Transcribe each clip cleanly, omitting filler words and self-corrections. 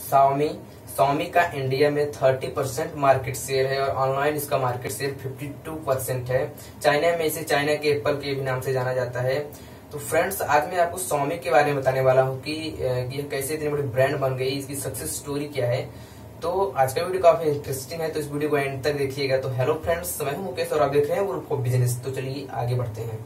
Xiaomi Xiaomi का India में 30% market share है और ऑनलाइन इसका मार्केट शेयर 52% है। चाइना में इसे चाइना के एप्पल के भी नाम से जाना जाता है। तो फ्रेंड्स, आज मैं आपको Xiaomi के बारे में बताने वाला हूँ कि यह कैसे इतनी बड़ी ब्रांड बन गई, इसकी सक्सेस स्टोरी क्या है। तो आज का वीडियो काफी इंटरेस्टिंग है, तो इस वीडियो को एंड तक देखिएगा। तो हेलो फ्रेंड्स, मैं हूं मुकेश और आप देख रहे हैं वुल्फ ऑफ बिजनेस। तो चलिए आगे बढ़ते हैं।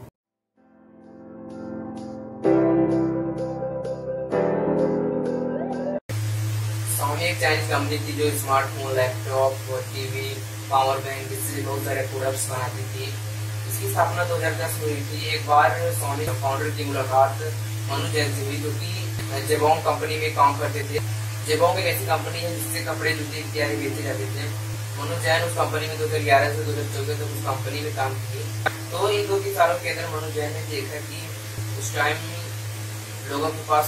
Xiaomi एक चाइनीज कंपनी थी जो smartphone, laptop, TV, power bank, इससे बहुत सारे प्रोडक्ट्स बनाती थी। इसकी स्थापना 2010 में हुई थी। एक बार Xiaomi फाउंडर की मुलाकात मनु जैन से हुई, जो कि जेबोंग कंपनी में काम करते थे। जेबोंग एक ऐसी कंपनी है जिससे कपड़े, जूते इत्यादि बेचे जाते थे। मनु जैन उस कंपनी में 2011 से 2014 तक उस कंपनी में काम किए। तो इन 2-3 सालों के अंदर मनु जैन ने देखा कि उस टाइम लोगों के पास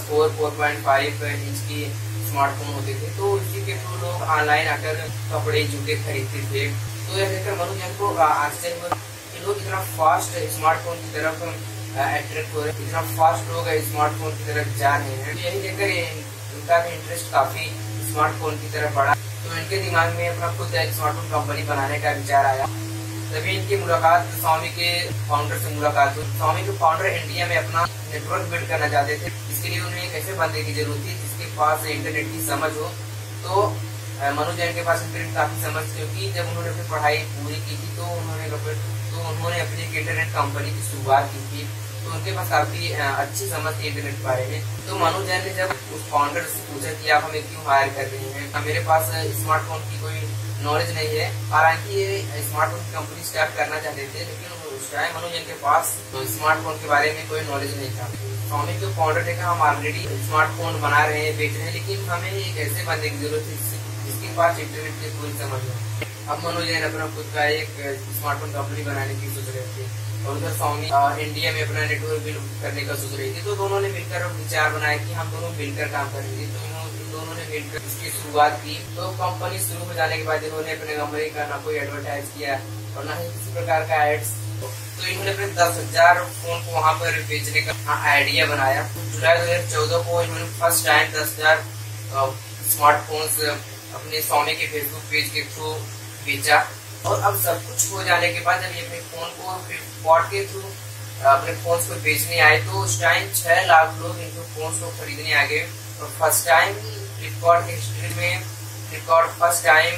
4.5 इंच की स्मार्टफोन होते थे, तो इसी के थ्रू लोग ऑनलाइन आकर कपड़े, जूते खरीदते थे। तो यह देखकर मनु जैन को आश्चर्य हुआ कि लोग इतना फास्ट स्मार्टफोन की तरफ अट्रैक्ट हो रहे हैं, इतना फास्ट लोग स्मार्टफोन की तरफ जा रहे हैं। यही देखकर इनका भी इंटरेस्ट काफी स्मार्टफोन की तरफ बढ़ा। तो इनके दिमाग में अपना खुद एक स्मार्टफोन कंपनी बनाने का विचार आया। तभी इनकी मुलाकात Xiaomi के फाउंडर से मुलाकात हुई। Xiaomi के फाउंडर इंडिया में अपना नेटवर्क बिल्ड करना चाहते थे। इसके लिए उन्हें एक ऐसे बंदे की जरूरत थी जिसके पास इंटरनेट की समझ हो। तो मनु जैन के पास इंटरनेट काफी समझ, क्योंकि जब उन्होंने अपनी पढ़ाई पूरी की थी तो उन्होंने अपनी एक इंटरनेट कंपनी की शुरुआत की थी। तो उनके पास काफी अच्छी समझ थी इंटरनेट के बारे में। तो मनु जैन ने जब उस फाउंडर से पूछा कि आप हमें क्यों हायर कर रहे हैं, मेरे पास स्मार्टफोन की कोई नॉलेज नहीं है। हालांकि ये स्मार्टफोन की कंपनी स्टार्ट करना चाहते थे, लेकिन उस टाइम मनु जैन के पास स्मार्टफोन के बारे में कोई नॉलेज नहीं था। Xiaomi के फाउंडर ने कहा, हम ऑलरेडी स्मार्टफोन बना रहे हैं, बेच रहे हैं, लेकिन हमें एक ऐसे बंदे की जरूरत है जिसके पास इंटरनेट की पूरी समझ हो। अब मनु जैन अपना खुद का एक स्मार्टफोन कंपनी बनाने की सोच रहे थे और उधर Xiaomi इंडिया में अपना नेटवर्क बिल्ड करने का सोच रही थी। तो दोनों ने मिलकर विचार बनाया कि हम दोनों मिलकर काम करेंगे। तो दोनों ने मिलकर इसकी शुरुआत की। तो कंपनी शुरू हो जाने के बाद इन्होंने अपने कंपनी का ना कोई एडवर्टाइज किया और ना ही किसी प्रकार का एड्स। तो इन्होंने अपने 10,000 फोन को वहां पर बेचने का आइडिया बनाया। जुलाई 2014 को इन्होंने फर्स्ट टाइम 10,000 स्मार्टफोन्स अपने Xiaomi के फेसबुक पेज के थ्रू बेचा। और अब सब कुछ हो जाने के बाद जब ये अपने फोन को फ्लिपकार्ट के थ्रू अपने फोन को बेचने आए, तो उस टाइम 6 लाख लोग इनके फोन को खरीदने आ गए। और फर्स्ट टाइम फ्लिपकार्ट की हिस्ट्री में फ्लिपकार्ट फर्स्ट टाइम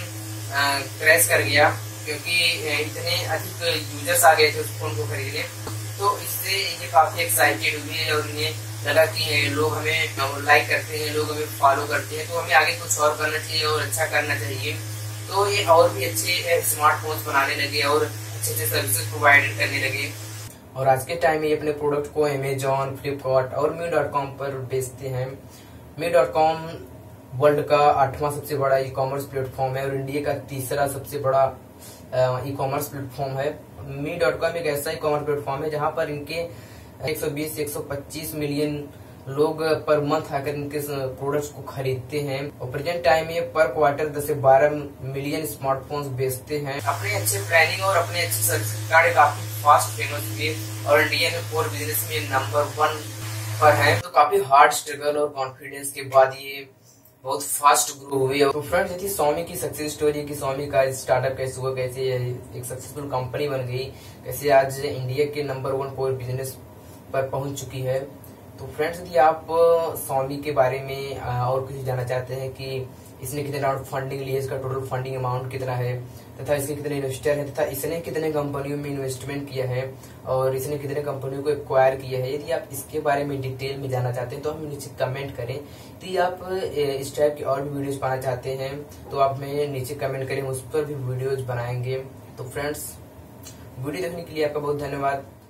क्रैश कर गया, क्योंकि इतने अधिक यूजर्स आ गए थे उस फोन को खरीदने। तो इससे ये काफी एक्साइटेड हुई है और इन्हें लगा कि लोग हमें लाइक करते हैं, लोग हमें फॉलो करते हैं, तो हमें आगे कुछ और करना चाहिए और अच्छा करना चाहिए। तो ये और भी अच्छे स्मार्टफोन्स बनाने लगे और अच्छे सर्विसेज प्रोवाइड करने लगे। और आज के टाइम में ये अपने प्रोडक्ट को Amazon, फ्लिपकार्ट और me.com पर बेचते हैं। me.com वर्ल्ड का 8वां सबसे बड़ा ई-कॉमर्स प्लेटफॉर्म है और इंडिया का 3रा सबसे बड़ा ई-कॉमर्स प्लेटफॉर्म है। me.com एक ऐसा ई-कॉमर्स प्लेटफॉर्म है जहां पर इनके 120 से 125 मिलियन लोग पर मंथ आकर इनके प्रोडक्ट्स को खरीदते हैं। और प्रेजेंट टाइम में पर क्वार्टर 10 से 12 मिलियन स्मार्टफोन्स बेचते हैं। अपने अच्छे प्लानिंग और अपने अच्छे सर्विस कार्ड काफी फास्ट फेमस हुए और इंडिया में कोर बिजनेस में नंबर 1 पर है। तो काफी हार्ड स्ट्रगल और कॉन्फिडेंस के बाद ये बहुत फास्ट ग्रो हुई। तो फ्रेंड्स, ये थी Xiaomi की सक्सेस स्टोरी कि Xiaomi का स्टार्टअप कैसे हुआ, कैसे एक सक्सेसफुल कंपनी बन गई, कैसे आज इंडिया के नंबर 1 कोर बिजनेस पर पहुंच चुकी है। तो फ्रेंड्स, यदि आप Xiaomi के बारे में और कुछ जानना चाहते हैं कि इसने कितने राउंड फंडिंग ली है, इसका टोटल फंडिंग अमाउंट कितना है, तथा इसके कितने इन्वेस्टर हैं, तथा इसने कितने कंपनियों में इन्वेस्टमेंट किया है और इसने कितने कंपनियों को एक्वायर किया है, यदि आप इसके बारे में डिटेल में जानना चाहते हैं तो हमें नीचे कमेंट करें। यदि आप इस टाइप की और भी वीडियोज पाना चाहते हैं तो आप हमें नीचे कमेंट करें, उस पर भी वीडियोज बनाएंगे। तो फ्रेंड्स, वीडियो देखने के लिए आपका बहुत धन्यवाद।